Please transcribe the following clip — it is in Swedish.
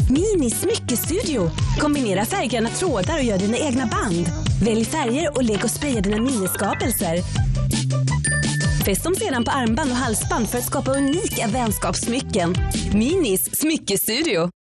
Mini smyckestudio. Kombinera färggranna trådar och gör dina egna band. Välj färger och lek och spraya dina miniskapelser. Fäst dem sedan på armband och halsband för att skapa unika vänskapssmycken. Minis smyckestudio.